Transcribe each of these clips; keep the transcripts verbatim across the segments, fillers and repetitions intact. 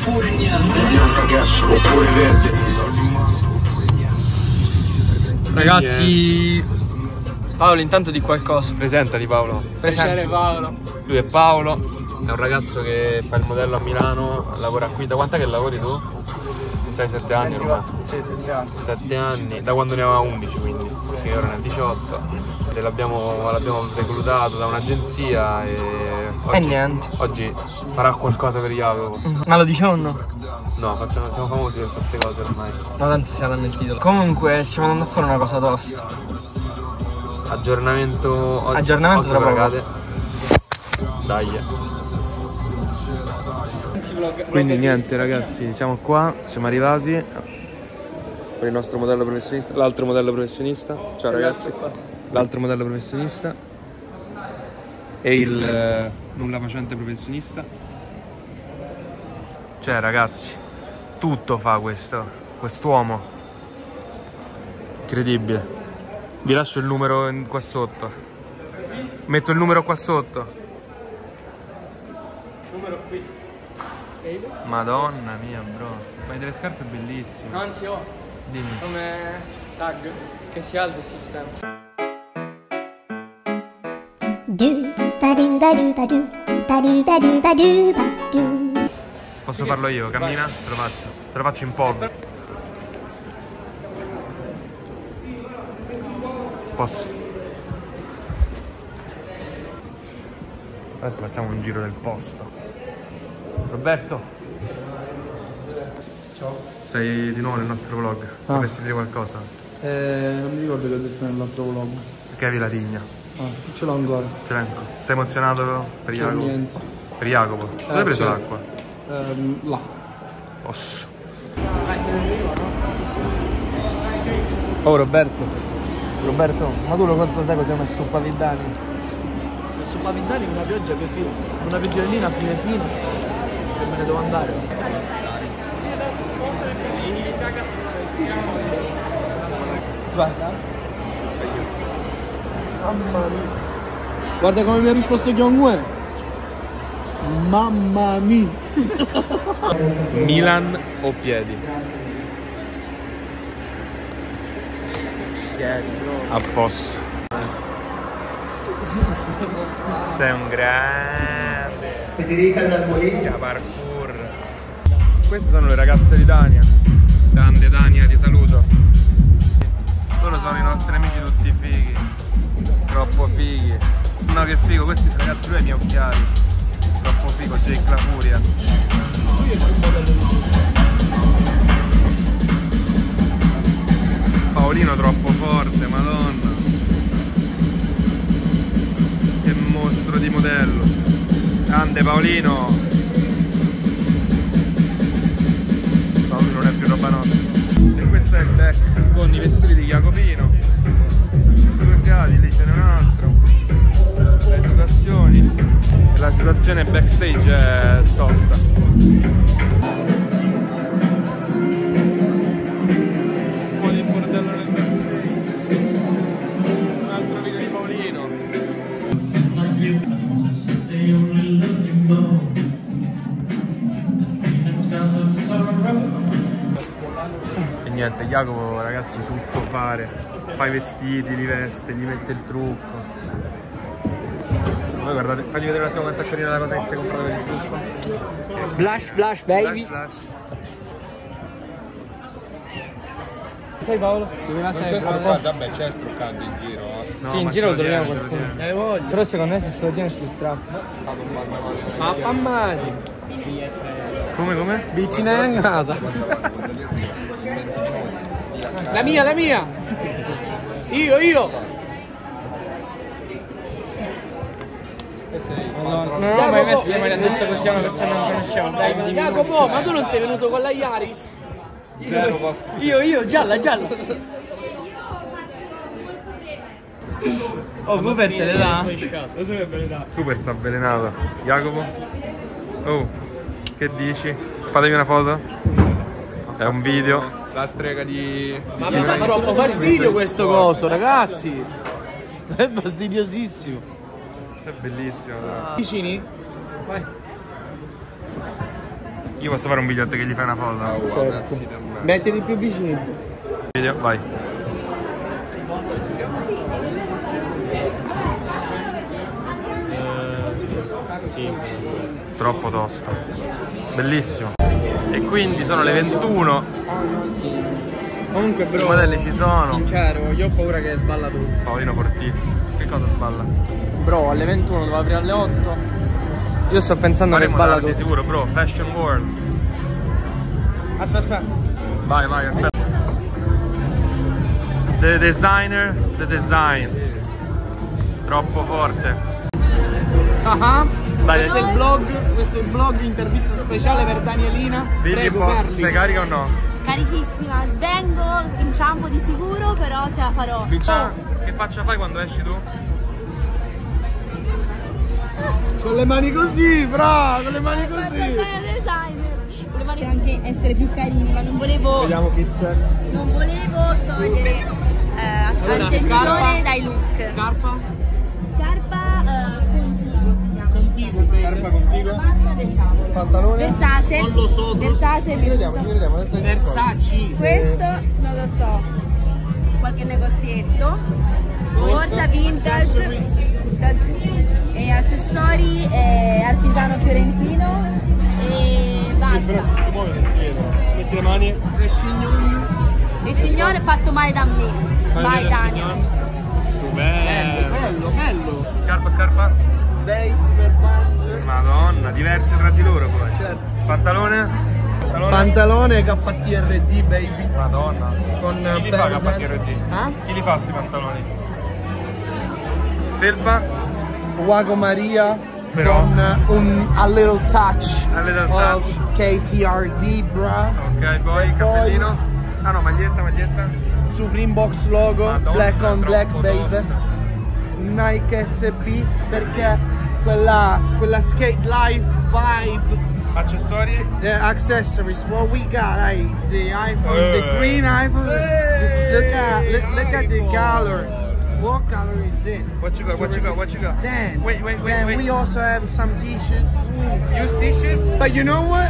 oppure niente. Bianca cash oppure verde. Soldi massa oppure niente. Ragazzi, Paolo intanto di qualcosa. Presentati Paolo. Presente Paolo. Lui è Paolo, è un ragazzo che fa il modello a Milano, lavora qui. Da quant'è che lavori tu? sei sette anni ormai? Sì, sette anni. sette anni, da quando ne aveva undici quindi, sì, ora ne ha diciotto. L'abbiamo reclutato da un'agenzia e oggi, e niente. Oggi farà qualcosa per Jacopo. Ma lo dicevo o no? No, facciamo, siamo famosi per queste cose ormai. Ma tanto saranno il titolo. Comunque stiamo andando a fare una cosa tosta. Aggiornamento oggi. Aggiornamento tra poco. Dai. Quindi niente ragazzi, siamo qua, siamo arrivati con il nostro modello professionista, l'altro modello professionista. Ciao ragazzi. L'altro modello professionista e il eh, nulla facente professionista. Cioè ragazzi, tutto fa questo, quest'uomo. Incredibile. Vi lascio il numero in, qua sotto. Metto il numero qua sotto. Numero qui. Madonna mia bro, ma hai delle scarpe bellissime. No, anzi ho. Dimmi. Come tag che si alza e si stende. Posso farlo io? Cammina? Te lo faccio. Te lo faccio in pod. Posso? Adesso facciamo un giro del posto. Roberto. Ciao. Sei di nuovo nel nostro vlog. Ah. Vorresti dire qualcosa? Eh, non mi ricordo che ho detto nell'altro vlog. Perché avevi la tigna? Ah, ce l'ho ancora. Ce l'hai ancora. Sei emozionato per Per Jacopo? niente. Per Jacopo? Dove Eh, hai preso sì. l'acqua? Ehm, là. Posso. Oh Roberto. Roberto, ma tu lo cos'è cos'è una suppa Vidani? Su Pavindani una pioggia che fine, una pioggerellina fine fine e me ne devo andare. Guarda. Mamma mia. Guarda come mi ha risposto Kyung-Woo. Mamma mia. Milan o piedi? Piedi, bro. A posto. Sei un grande. Federica D'Arbolini. Parkour. Queste sono le ragazze di Dania. Grande Dania, ti saluto. Loro sono i nostri amici tutti fighi. Troppo fighi. No che figo, questi ragazzi, lui ha i miei occhiali. Troppo figo, Jake la Furia. Paolino troppo forte, madonna. Che mostro di modello. Grande Paolino. Paolino non è più roba nostra. E questo è il back con i vestiti di Jacopino. Sui lì ce n'è un altro. Le situazioni. E la situazione backstage è tosta. Un po' di bordello nel backstage. Un altro video di Paolino. E niente, Jacopo ragazzi tutto fare. Fa i vestiti, li veste, gli mette il trucco. Voi guardate, fagli vedere un attimo quanto è carina la cosa che si è comprata per il trucco. Blush, blush, baby. Flash, flash. Sei Paolo? Non c'è struccante, vabbè c'è struccante in giro, eh. No, sì, in ma giro se lo troviamo tiene, se lo qualcuno. tiene. Eh voglio. Però secondo me se se lo tiene più trappo. Ma ammati. Come, come? Vicina a casa. La mia, la mia. Io, io. No, non ho mai messo le mani addosso così a una persona che non conoscevo. Dai, dimmi. Jacopo, ma tu non sei venuto con la Yaris? Zero posto. Io, io, gialla, gialla. Oh, Cooper te le dà? Super sta avvelenato. Jacopo? Oh, che dici? Fatemi una foto. È un video. La strega di... Ma mi fa troppo fastidio questo coso, ragazzi. È fastidiosissimo. Questo è bellissimo. Però. Vicini? Vai. Io posso fare un video a te che gli fai una foto? Certo. Mettiti più vicino. Video, vai. Sì. Troppo tosto. Bellissimo. E quindi sono le ventuno. Comunque bro, I modelli ci sono. sincero, io ho paura che sballa tutto. Paolino fortissimo. Che cosa sballa? Bro, alle ventuno doveva aprire alle otto. Io sto pensando Faremo che sballa tardi, tutto. sicuro, bro. Fashion World. Aspetta, aspetta. Vai, vai, aspetta. The designer, the designs. Troppo forte. Ah, Dai, questo è il vlog, questo è il vlog intervista speciale per Danielina. digli Prego, boss, parli. sei carica o no? Carichissima, svengo, inciampo di sicuro, però ce la farò. Biccia, che faccia fai quando esci tu? Con le mani così, bro, con le mani Ma così. sei designer. Volevo anche essere più carini, ma non volevo. Vediamo chi c'è. Non volevo togliere eh, Allora, attenzione scarpa. dai look. Scarpa? Scarpa eh, Contigo si chiama. Contigo, baby. Scarpa È contigo? la marca del cavolo. Pantalone? Versace. Non lo so, Versace. Ci vediamo, ci vediamo. senza Versace. Questo non lo so. Qualche negozietto. Borsa vintage. vintage. E accessori eh, artigiano fiorentino. E basta. ti muovi non si vedono. Metti le mani. Il signore è fatto male da me. Vai Dania. Bello, bello, bello. Scarpa, scarpa. Baby per Vans. Madonna, diverse tra di loro poi. Certo. Pantalone? Pantalone? Pantalone K T R D, baby. Madonna. Con Chi li fa bello K T R D? dentro. Ah? Chi li fa sti pantaloni? Felpa? Wago Maria. Però? Con un a little touch. A little of touch. K T R D, bruh. Ok, poi E cappellino. Ah no, maglietta, maglietta. Supreme Box logo, Madonna, black on black, troppo baby. tosta. Nike S B perché quella, quella skate life vibe. Accessori? The accessories, what we got, like the iPhone, the Hey. green iPhone. Just look at, look, look at the color. What color is it? What you got, what you got, what you got? Then, Wait, wait, wait, then wait. we also have some t-shirts. Use dishes? But you know what?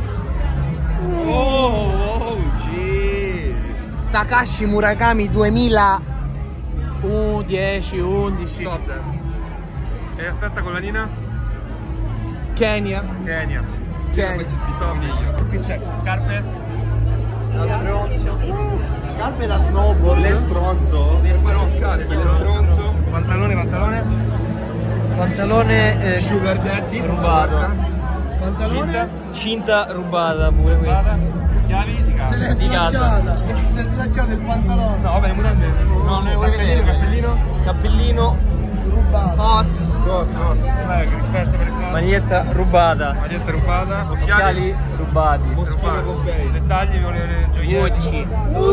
Oh, oh, gee. Takashi Murakami duemiladieci undici. Stop there. E aspetta, collanina? Kenya. Kenya. Kenya. Stop. Qui c'è. Scarpe? Scarpe da snowboard. Le stronzo. Le stronzate, le stronzo. Pantalone, pantalone? Pantalone eh, Sugar Daddy. rubato. Pantalone? Cinta rubata pure Vada. questa. Chiavi di Se casa. l'è Di casa. slacciata. Si è slacciato il pantalone. No, vabbè, le mutande. No, noi cappellino, cappellino. Cappellino, Rubato. Foss, Cos, cos. Dai, che rispetto per il cos. maglietta rubata, Maglietta rubata. occhiali Occhiali. rubati. Rubati. Dettagli, vuole gioielli. Gucci.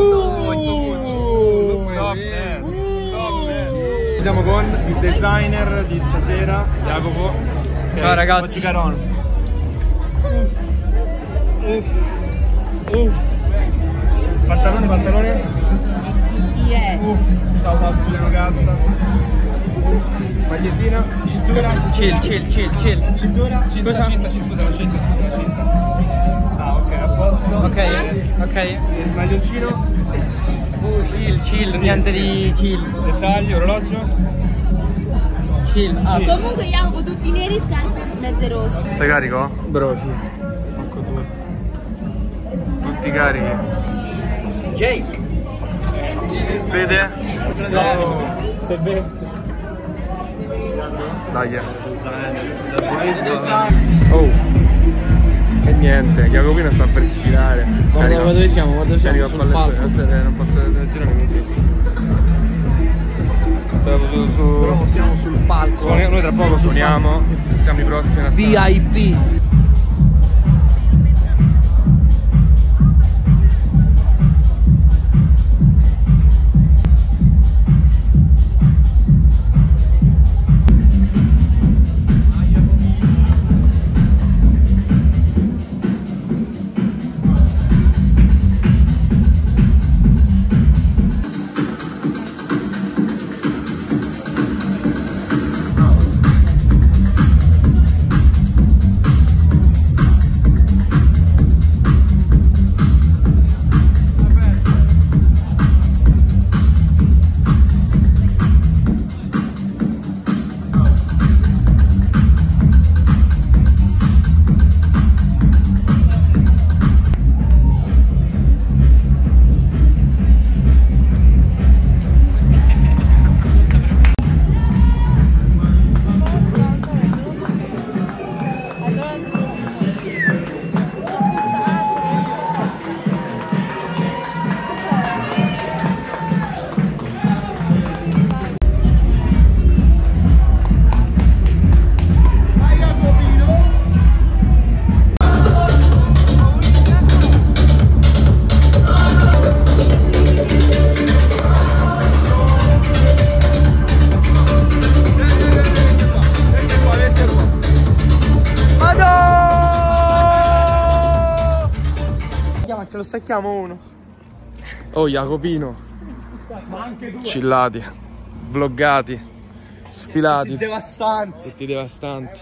Stop there. Stop there. Siamo con il designer di stasera, Jacopo. Ciao, ragazzi. Cicaron. Uff. Uff. Uff. Pantalone, pantalone. Yes. Uff. Ciao da Giuliano Cazza. Uff. Magliettina. Cintura. Chill, chill, chill, chill. Cintura. Cinta, Scusa? cinta, cinta, scusa la cinta, scusa la cinta. Ah, ok, a posto. Ok, ok. Il maglioncino. Chill, chill, niente di chill. Dettagli, orologio. Chill. Ah, Comunque Jacopo tutti neri, scarpe mezze rosse. Sei carico? bro, sì. Tutti carichi. Jake. Fede? Stai bene? Dai. Oh. E niente, Jacopino sta per sfilare. Guarda dove siamo, guarda Carico siamo a sul pallettone. palco. Aspetta, non posso girare così. Siamo su, su... Però siamo sul palco. Suoni- Noi tra poco suoniamo. Siamo i prossimi a V I P. ma ce lo stacchiamo uno. Oh, Jacopino. Chillati, vloggati, sfilati. Tutti devastanti. Tutti devastanti.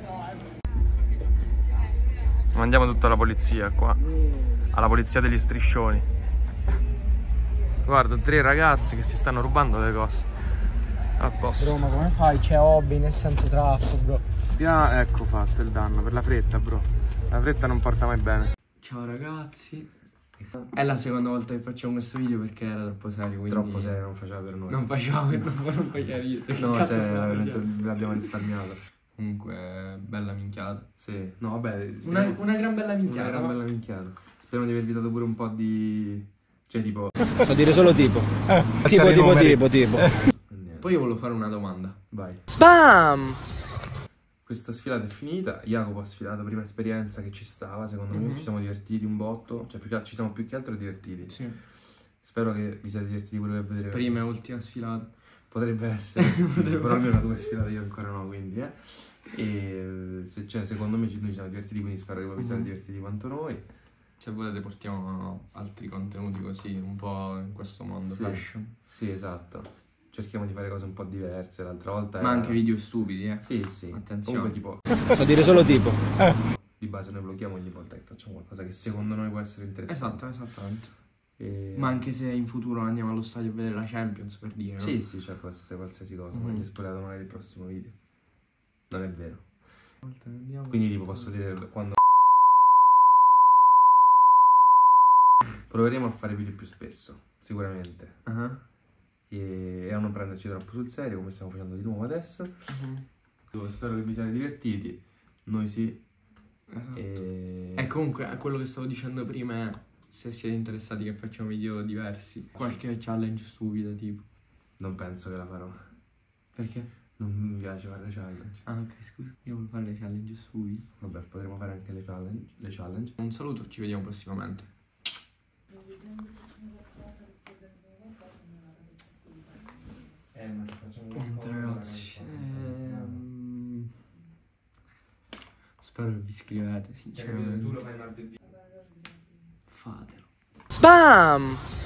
Mandiamo tutta la polizia qua. Alla polizia degli striscioni. Guarda, tre ragazzi che si stanno rubando le cose. A posto. Bro, ma come fai? C'è hobby nel senso troppo, bro. Ah, ecco fatto il danno per la fretta, bro. La fretta non porta mai bene. Ciao ragazzi. È la seconda volta che facciamo questo video perché era troppo serio, quindi... Troppo serio, non faceva per noi. Non faceva per noi, non faceva ridere. No, Cazzo cioè, stavo veramente dicendo? l'abbiamo risparmiato. Comunque, bella minchiata. Sì, no, vabbè. Una, una gran bella minchiata. Una gran bella minchiata. Speriamo di avervi dato pure un po' di... Cioè, tipo... So dire solo tipo. Eh, tipo, tipo, numeri. tipo, tipo. Poi io volevo fare una domanda. Vai. Spam! Questa sfilata è finita. Jacopo ha sfilato prima esperienza che ci stava, secondo me. Ci siamo divertiti un botto. Cioè, più che, ci siamo più che altro divertiti. Sì. Spero che vi siate divertiti pure per vedere. Prima e ultima sfilata. Potrebbe essere. Potrebbe però almeno due sfilate io ancora no, quindi, eh. E se, cioè, secondo me ci, noi ci siamo divertiti, quindi spero che voi vi siate divertiti quanto noi. Se volete portiamo altri contenuti così, un po' in questo mondo Sì. fashion. Sì, esatto. Cerchiamo di fare cose un po' diverse. L'altra volta Ma era... anche video stupidi, eh. Sì, sì. Attenzione. Comunque tipo, So dire solo tipo. di base noi vloghiamo ogni volta che facciamo qualcosa che secondo noi può essere interessante. Esatto, esattamente. E... Ma anche se in futuro andiamo allo stadio a vedere la Champions, per dire, no? Sì, sì, cioè può essere qualsiasi cosa. Mm. Ma ti spoilato magari il prossimo video. Non è vero. Andiamo. Quindi tipo posso dire quando... Proveremo a fare video più spesso, sicuramente. Uh-huh. E a non prenderci troppo sul serio, come stiamo facendo di nuovo adesso. Uh-huh. Spero che vi siate divertiti. Noi sì. Esatto. E... E comunque quello che stavo dicendo prima è, se siete interessati che facciamo video diversi, qualche challenge stupida tipo. Non penso che la farò. Perché? Non mi piace fare le challenge. Ah, ok, scusa, io voglio fare le challenge stupide. Vabbè, potremo fare anche le challenge. Le challenge. Un saluto, ci vediamo prossimamente. Eh, ma se facciamo Niente ragazzi, ehm... spero che vi iscrivete, sinceramente. Tu lo fai martedì. Fatelo. Spam!